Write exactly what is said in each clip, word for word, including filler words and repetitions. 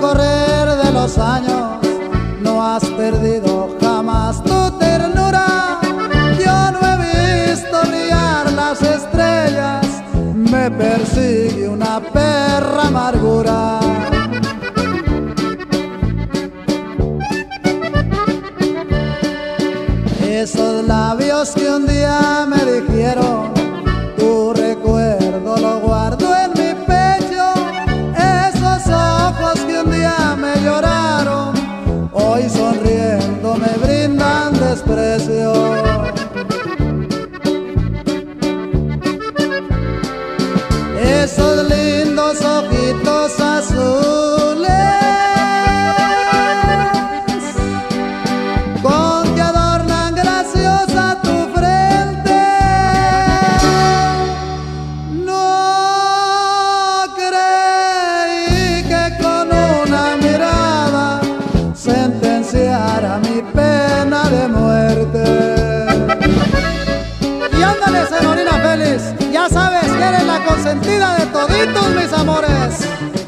correr de los años no has perdido jamás tu ternura. Yo no he visto brillar las estrellas, me persigue una perra amargura. Esos labios que un día me dijeron, tu recuerdo lo guardo en mi pecho. Esos ojos que un día me lloraron, hoy sonriendo me brindan desprecio. Esos lindos ojitos azules con que adornan graciosa tu frente, no creí que con una mirada sentenciara mi pena de muerte. Y ándale, señorina Félix, ya sabes que eres la consentida de toditos mis amores.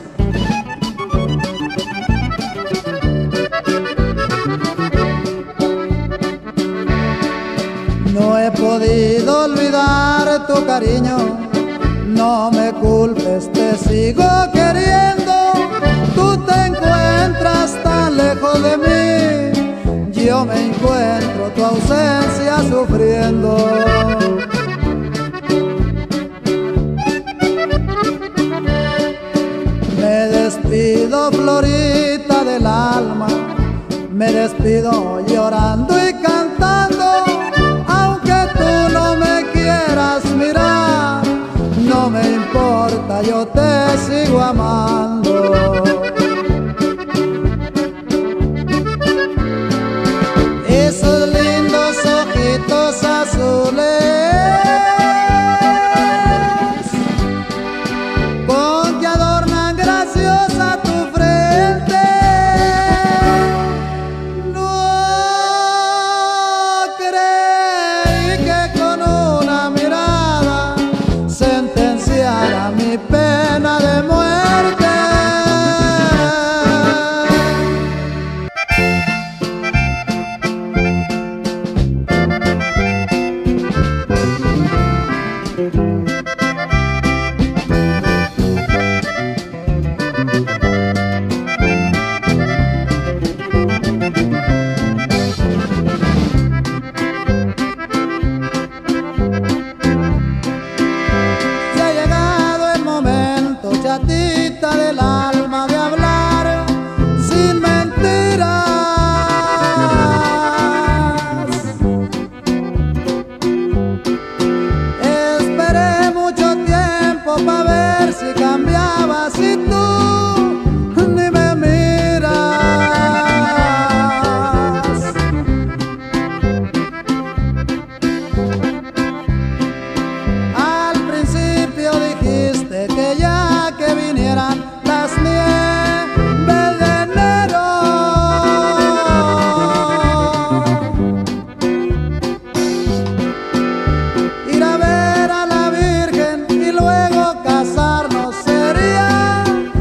No he podido olvidar tu cariño, no me culpes, te sigo queriendo. Tú te encuentras tan lejos de mí, yo me encuentro tu ausencia sufriendo. Me despido, florita del alma, me despido llorando y cantando. Aunque tú no me quieras mirar, no me importa, yo te sigo amando. Esos lindos ojitos azules con que adornan graciosa tu frente, no creí que con una mirada sentenciara mi pena de muerte. Chatita del alma, de hablar sin mentiras. Esperé mucho tiempo pa' ver si cambiabas y tú ni me miras. Al principio dijiste que ya que vinieran las nieves de enero, ir a ver a la Virgen y luego casarnos sería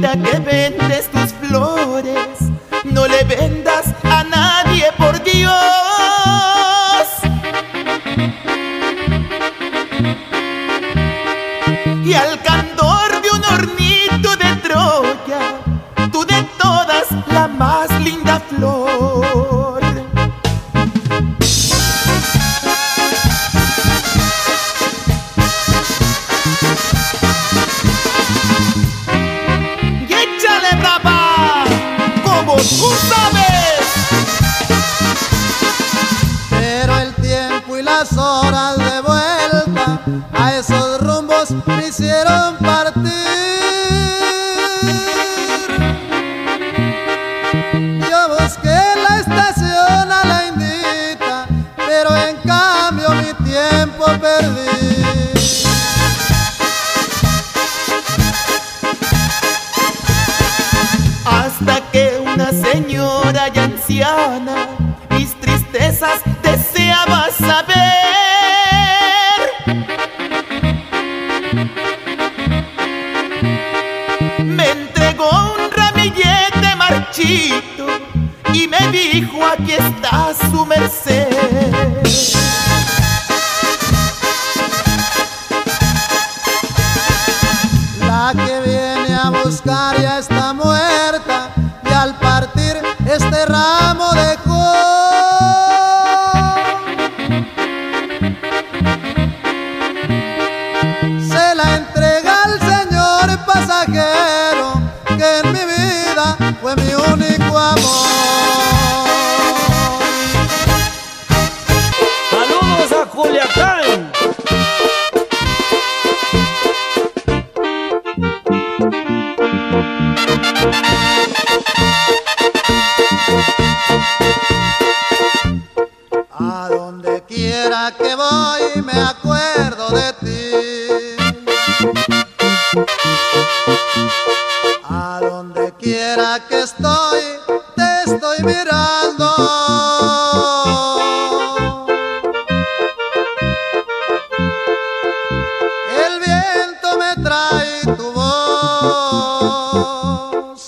ahora que vendes tus flores, no le vendas a nadie, por Dios. Y al candor de un hornito de Troya, tú de todas la más linda flor. Y échale, papá, como tú sabes. Pero el tiempo y las horas de vuelta a esos rumbos me hicieron partir. Yo busqué la estación a la Indita, pero en cambio mi tiempo perdí. Hasta que una señora ya anciana mis tristezas deseaba saber. Me entregó un ramillete marchito y me dijo: aquí está su merced. La que viene a buscar ya está muerta, y al partir este ramo dejó. Se la entrega al señor pasajero, que en mi vida fue mi único amor. ¡Saludos a Culiacán! A donde quiera que voy me acuerdo de ti. A donde quiera que estoy te estoy mirando. El viento me trae tu voz.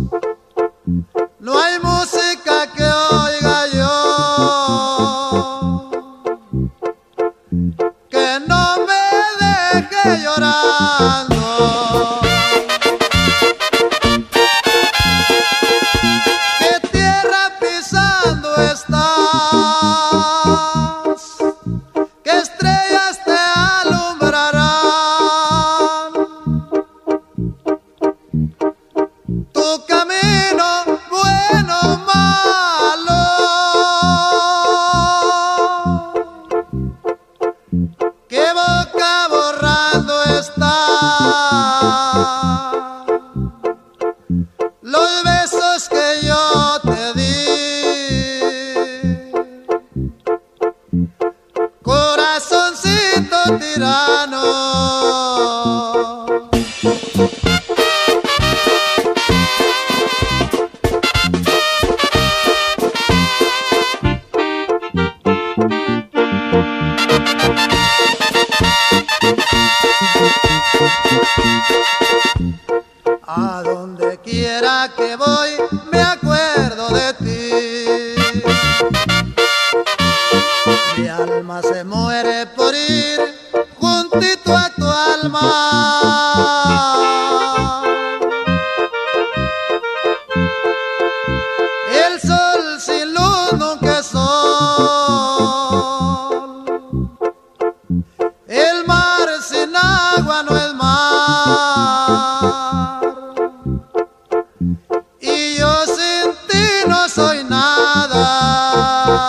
No hay música que oiga yo que no me deje llorando. ¿Qué tierra pisando estás? ¿Qué estrellas te alumbrarán? Tu camino, bueno o malo, qué boca borrando está los besos que yo te di. Corazoncito tirano, a donde quiera que voy me acuerdo de ti. Mi alma se muere por ir juntito a tu alma. El sol sin luz nunca es sol. El mar sin agua no es mar. Y yo sin ti no soy nada.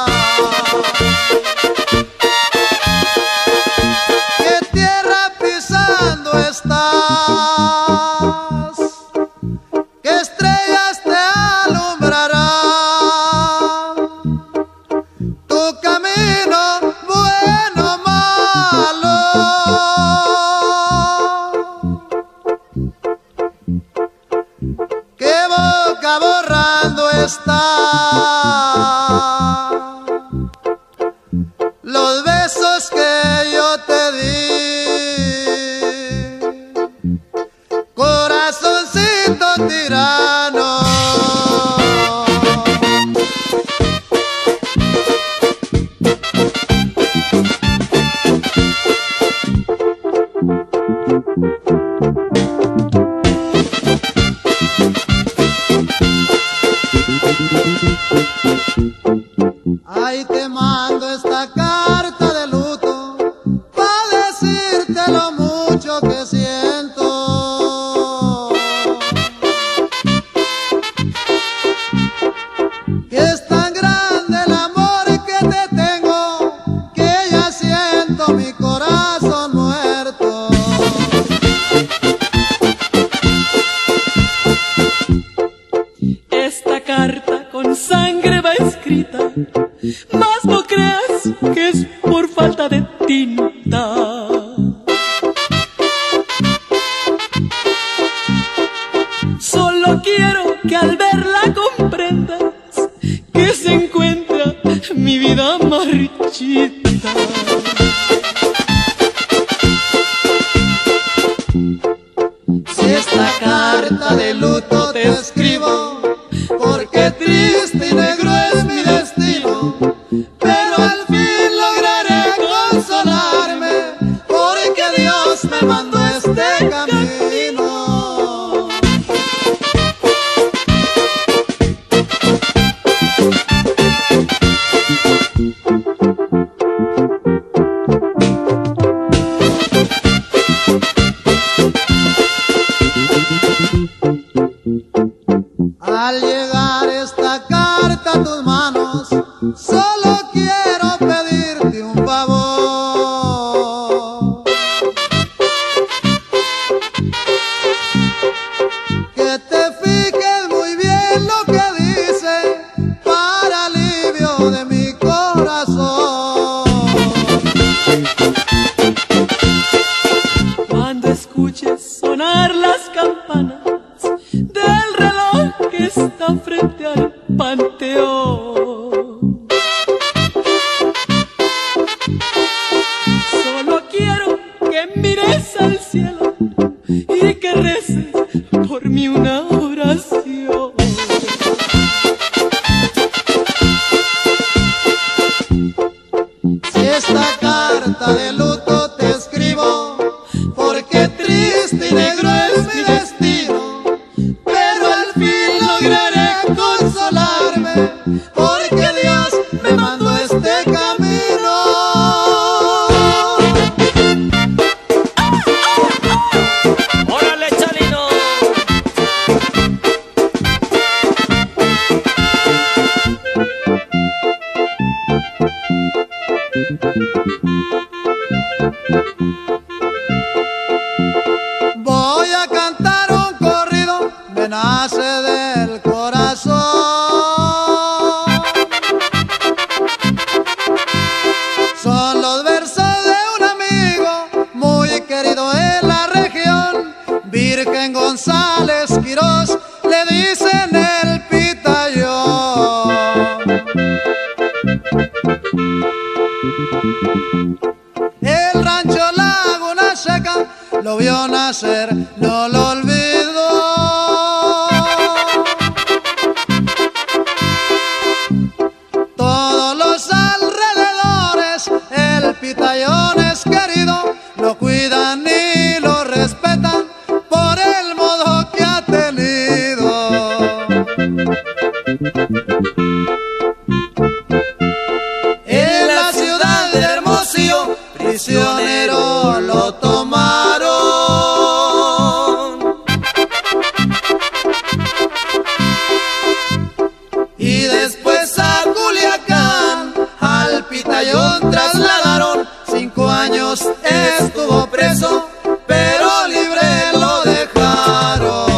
¿Qué tierra pisando estás? ¿Qué estrellas te alumbrarán? Tu camino, bueno o malo, qué boca borrando está los besos que yo te di. Corazoncito escrita, mas no creas que es por falta de tinta. Solo quiero que al verla comprendas que se encuentra mi vida marchita. Si esta carta de luto te escribo, porque triste y negro es mi destino, pero al fin lograré consolarme, porque Dios me mandó este camino. Al llegar esta carta a tus manos, solo quiero pedirte un favor. Que te fijes muy bien lo que dice, para alivio de mi corazón. Cuando escuches sonar las campanas del reloj que está frente al panteón, solo quiero que mires al cielo y que reces por mí una oración. Si esta carta de luto te escribo, porque triste y negro es mi destino, pero al fin lograré consolarme, porque Dios me mandó este camino. ¡Órale, Chalino! Voy a cantar un corrido, me nace del corazón. Son los versos de un amigo muy querido en la región, Virgen González Quirós, le dicen el pitayón. El rancho Laguna Seca lo vio nacer, no lo olvidó. Todos los alrededores, el pitayón es querido, lo cuidan y lo respetan por el modo que ha tenido. En la ciudad de Hermosillo, prisionero lo tomaron. Y después a Culiacán, al pitayón trasladaron. Cinco años estuvo preso, pero libre lo dejaron.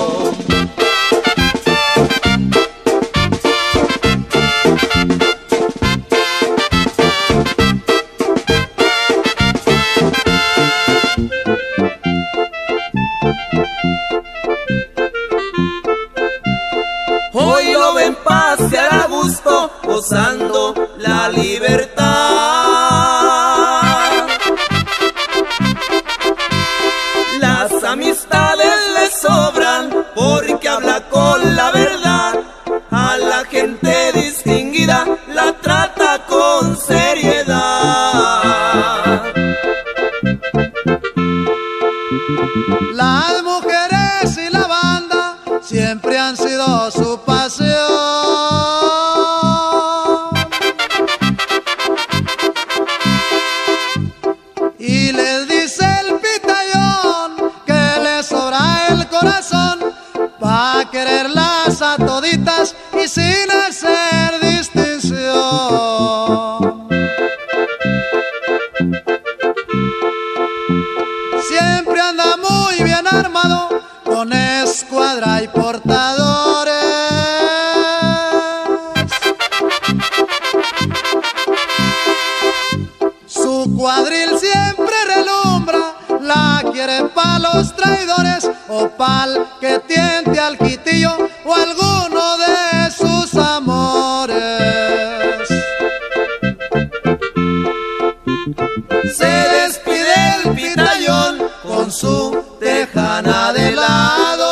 Hoy lo ven pasear a gusto, gozando la libertad. Las amistades le sobran porque habla con la verdad. A la gente distinguida la trata con seriedad. Las mujeres y la banda siempre han sido su pasión. Y les dice el pitayón que les sobra el corazón pa' quererlas a toditas y sin hacer distinción. Siempre anda muy bien armado, con escuadra y portadores. que tiente al quitillo o alguno de sus amores. Se despide el pitayón con su tejana de lado.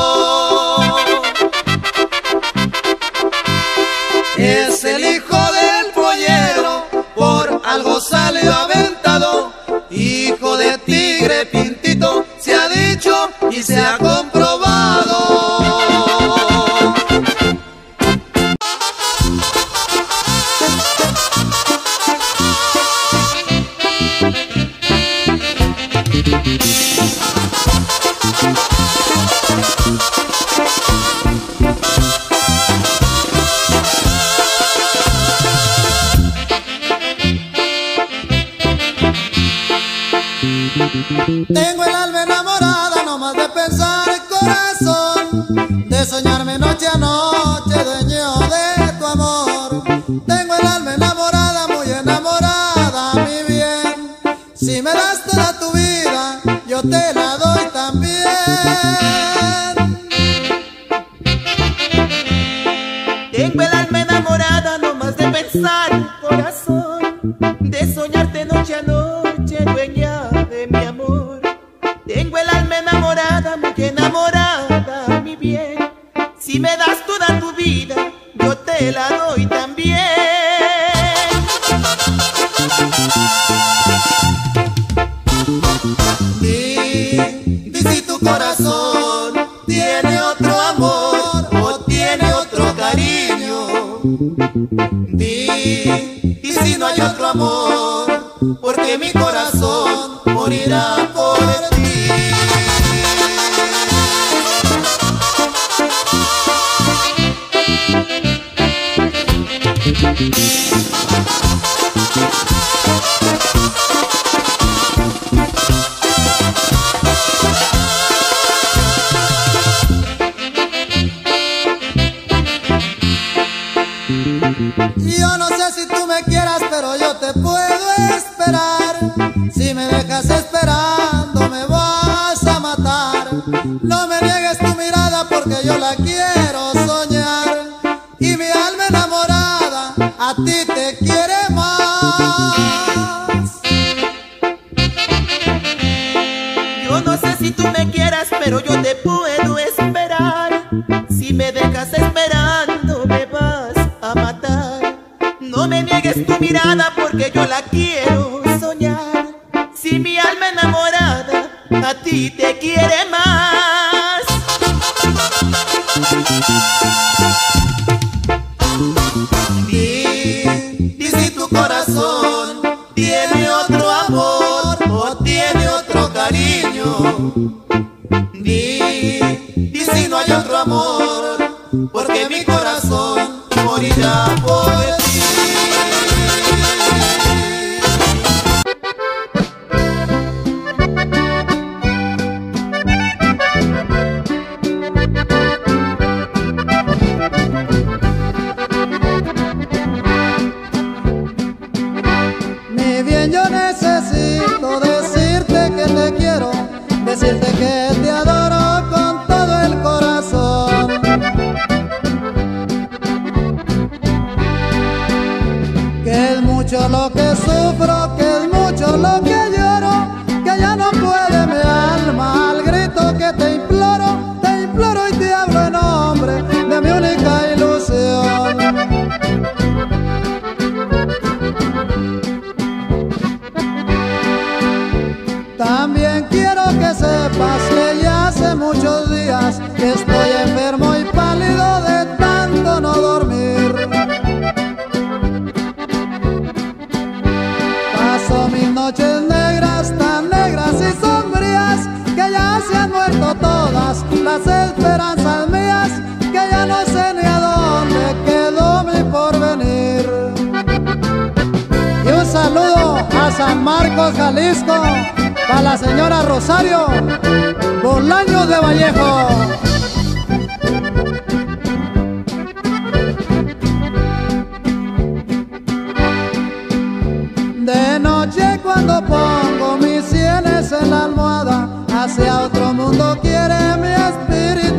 Es el hijo del pollero, por algo salió aventado. Hijo de tigre pintito, se ha dicho y se ha comprobado. Tengo el alma enamorada nomás de pensar, corazón, de soñarme noche a noche, dueño de tu amor. Tengo el alma enamorada, muy enamorada, mi bien. Si me das toda tu vida, yo te la doy también. Tengo el alma enamorada nomás de pensar, corazón, de soñarte noche a noche, dueña de mi amor. Tengo el alma enamorada, muy enamorada, mi bien. Si me das toda tu vida, yo te la doy también. Di, di si tu corazón tiene otro amor o tiene otro cariño. Di, di si no hay otro amor, porque mi corazón morirá por ti. Yo no sé si tú me quieras, pero yo te puedo esperar. Si me dejas esperando me vas a matar. No me niegues tu mirada porque yo la quiero soñar. Y mi alma enamorada a ti te quiere más. Yo no sé si tú me quieras, pero yo te puedo esperar. Si me dejas esperando me vas a matar. No me niegues tu mirada porque yo la quiero soñar. Si mi alma enamorada a ti te quiere más. Di, di si tu corazón tiene otro amor o tiene otro cariño. Di, di si no hay otro amor, porque mi corazón morirá por ti. Mi bien, yo necesito decirte que te quiero, decirte que te adoro con todo el corazón. Que es mucho lo que sufro, que es mucho lo que lloro, que ya no puede mi alma al grito que te imploro, te imploro y te hablo en nombre de mi única ilusión. También quiero que sepas que ya hace muchos días que estoy enfermo y pálido de tanto no dormir. Paso mis noches negras, tan negras y sombrías, que ya se han muerto todas las esperanzas mías, que ya no sé ni a dónde quedó mi porvenir. Y un saludo a San Marcos, Jalisco, para la señora Rosario Bolaños de Vallejo. De noche cuando pongo mis sienes en la almohada, hacia otro mundo quiere mi espíritu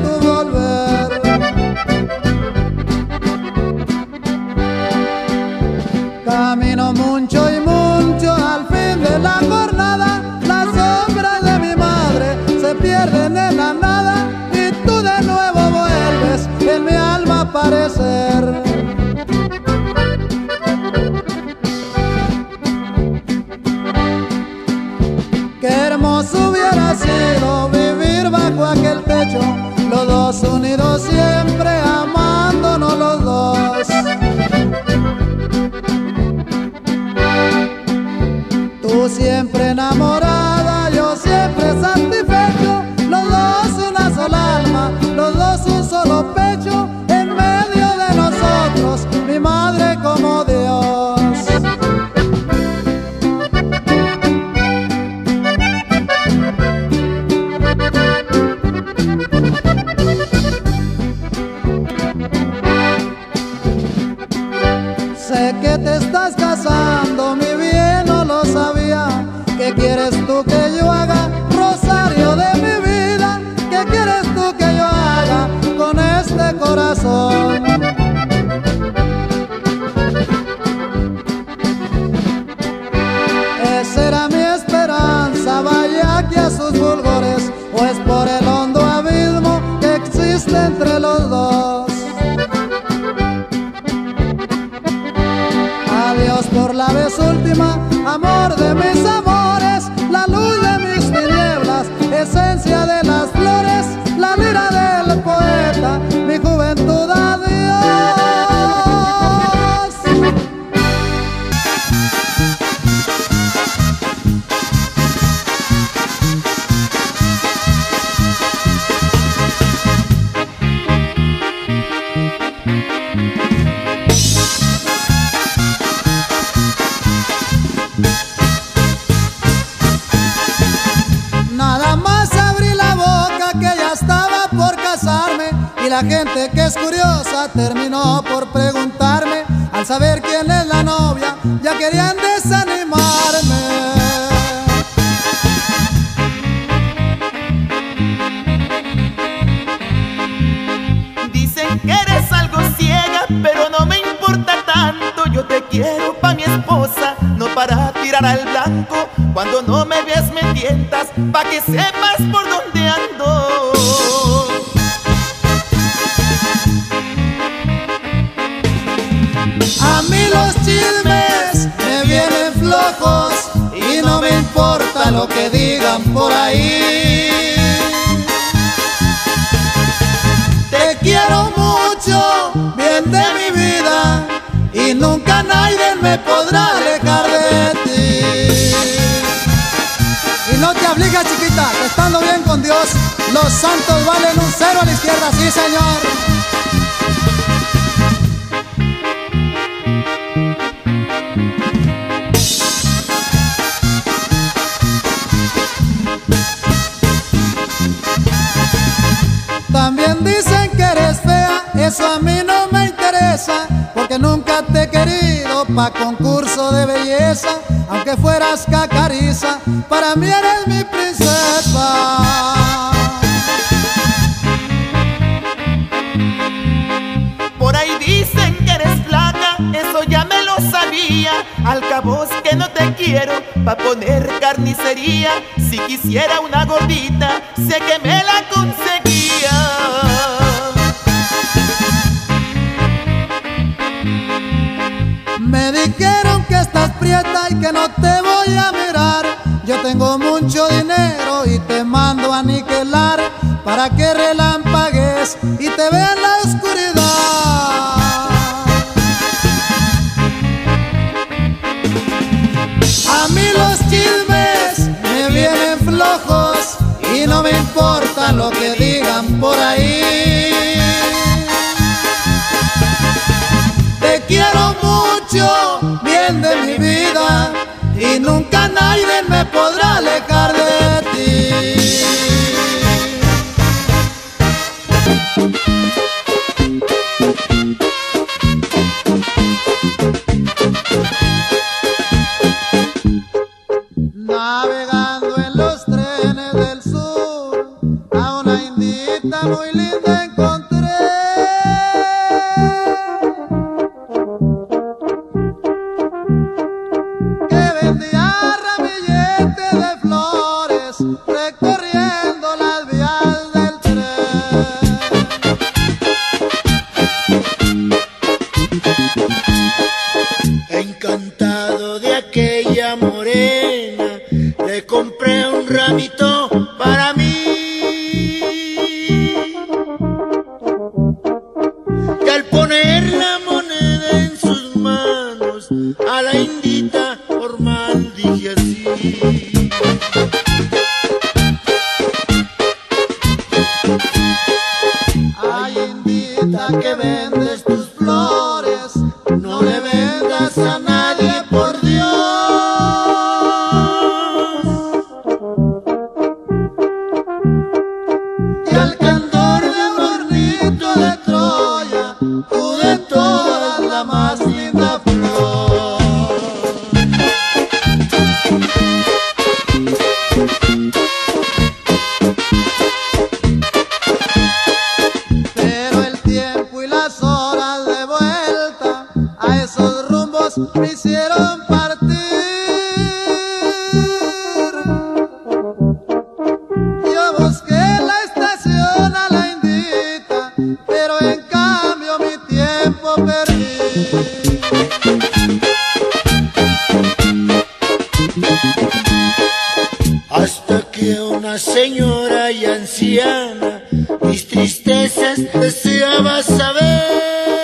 parecer. Qué hermoso hubiera sido vivir bajo aquel techo, los dos unidos siempre amándonos los dos. Tú siempre enamorada, yo siempre satisfecho, los dos una sola alma, los dos un solo pecho, en medio de nosotros, mi madre como Dios. Sé que te estás casando, mi bien, no lo sabía. ¿Qué quieres tú que yo haga, Rosario de mi vida? ¿Qué quieres tú que yo haga con este corazón? Esa era mi esperanza, vaya que a sus fulgores, o es por el hondo abismo que existe entre los dos. Adiós por la vez última, amor de mis amores, la luz de mis tinieblas, esencia de las flores, la lira del poeta, mi juventud, adiós. Nada más abrí la boca que ya estaba por casarme, y la gente que es curiosa terminó por preguntarme. Al saber quién es la novia, ya querían desanimarme. Dicen que eres algo ciega, pero no me importa tanto. Yo te quiero pa' mi esposa, no para tirar al blanco. Cuando no me ves me tientas, pa' que sepas por dónde ando. A mí los chismes me vienen flojos y no me importa lo que digan por ahí. Te quiero mucho, bien de mi vida, y nunca nadie me podrá alejar de ti. Y no te aflijas, chiquita, que estando bien con Dios, los santos valen un cero a la izquierda, sí señor. También dicen que eres fea, eso a mí no me interesa, porque nunca te he querido pa' concurso de belleza. Aunque fueras cacariza, para mí eres mi princesa. Por ahí dicen que eres flaca, eso ya me lo sabía. Al cabo es que no te quiero pa' poner carnicería. Si quisiera una gordita, sé que me la conseguía. Me dijeron que estás prieta y que no te voy a mirar. Yo tengo mucho dinero y te mando a aniquilar, para que relampagues y te vea en la oscuridad. A mí los chismes me vienen flojos y no me importa lo que digan por ahí. Te quiero mucho, bien de mi vida, y nunca nadie me podrá alejar de ti. Navegando en los trenes del sur, a una indita muy linda encontré. Que vendía ramilletes de flores, recorriendo las vías del tren. a la indita, por mal dije así. Ay, indita, que vendes tus flores, no le vendas a nadie, por Dios. Y al cantor de hornito de Troya, tú de todas la más linda flor. Pero el tiempo y las horas de vuelta a esos rumbos me hicieron partir. Yo busqué la estación a la indita, pero en cambio mi tiempo perdí. Hasta que una señora y anciana mis tristezas deseaba saber.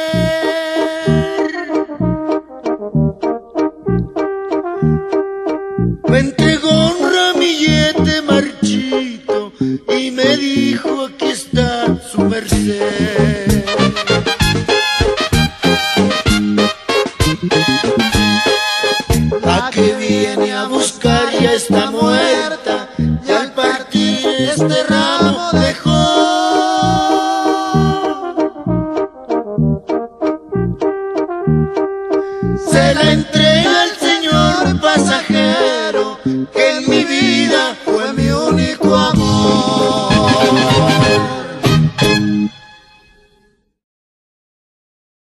Me entregó un ramillete marchito y me dijo: aquí está su merced. La que viene a buscar ya está muerta, y al partir este ramo dejó. Se la entrega al señor pasajero.